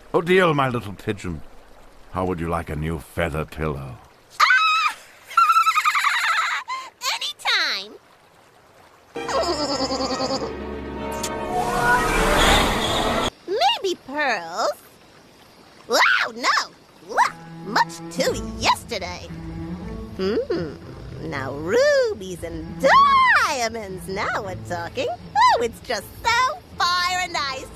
Odile, my little pigeon, how would you like a new feather pillow? Anytime! Maybe pearls? Wow, no! Look, much too yesterday. Now rubies and diamonds. Now we're talking. Oh, it's just so fire and ice.